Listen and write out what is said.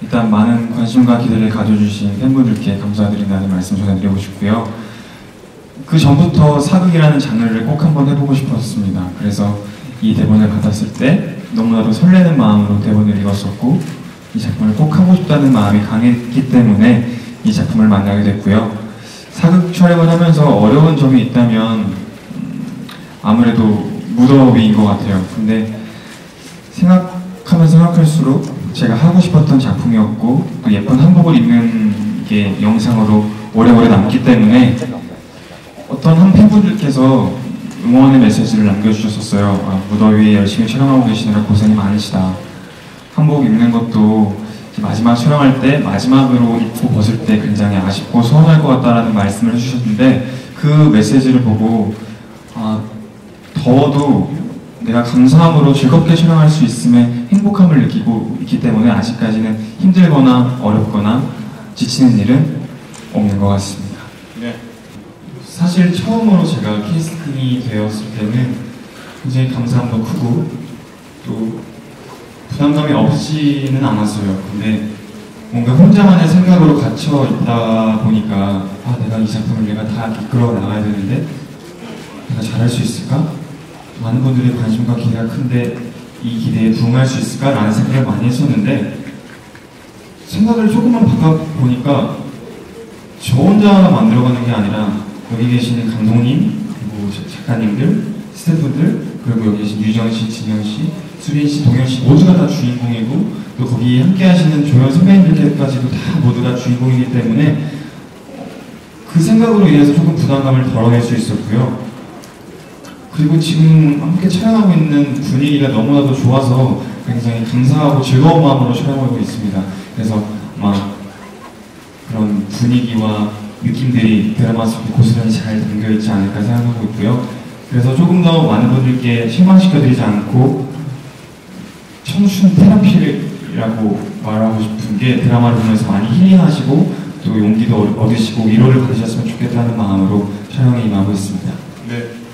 일단 많은 관심과 기대를 가져주신 팬분들께 감사드린다는 말씀 전해드리고 싶고요. 그 전부터 사극이라는 장르를 꼭 한번 해보고 싶었습니다. 그래서 이 대본을 받았을 때 너무나도 설레는 마음으로 대본을 읽었었고 이 작품을 꼭 하고 싶다는 마음이 강했기 때문에 이 작품을 만나게 됐고요. 사극 촬영을 하면서 어려운 점이 있다면 아무래도 무더위인 것 같아요. 근데 생각하면 생각할수록 제가 하고 싶었던 작품이었고 또 예쁜 한복을 입는 게 영상으로 오래오래 남기 때문에 어떤 한 팬분들께서 응원의 메시지를 남겨주셨었어요. 무더위에 열심히 촬영하고 계시느라 고생이 많으시다. 한복 입는 것도 마지막 촬영할 때 마지막으로 입고 벗을 때 굉장히 아쉽고 서운할 것 같다라는 말씀을 해주셨는데 그 메시지를 보고 더워도 내가 감사함으로 즐겁게 촬영할 수 있음에 행복함을 느끼고 있기 때문에 아직까지는 힘들거나 어렵거나 지치는 일은 없는 것 같습니다. 네. 사실 처음으로 제가 캐스팅이 되었을 때는 굉장히 감사함도 크고 또 부담감이 없지는 않았어요. 근데 뭔가 혼자만의 생각으로 갇혀 있다 보니까 내가 이 작품을 내가 다 이끌어 나가야 되는데 내가 잘할 수 있을까? 많은 분들의 관심과 기대가 큰데 이 기대에 부응할 수 있을까? 라는 생각을 많이 했었는데 생각을 조금만 바꿔보니까 저 혼자 만들어가는 게 아니라 여기 계시는 감독님, 그리고 작가님들, 스태프분들, 그리고 여기 계신 유정씨, 진영씨, 수빈씨, 동현씨 모두가 다 주인공이고 또 거기 함께 하시는 조연 선배님들까지도 다 모두가 주인공이기 때문에 그 생각으로 인해서 조금 부담감을 덜어낼 수 있었고요. 그리고 지금 함께 촬영하고 있는 분위기가 너무나도 좋아서 굉장히 감사하고 즐거운 마음으로 촬영하고 있습니다. 그래서 아마 그런 분위기와 느낌들이 드라마 속에 고스란히 잘 담겨있지 않을까 생각하고 있고요. 그래서 조금 더 많은 분들께 실망시켜드리지 않고 청춘 테라피라고 말하고 싶은 게 드라마를 보면서 많이 힐링하시고 또 용기도 얻으시고 위로를 받으셨으면 좋겠다는 마음으로 촬영에 임하고 있습니다. 네.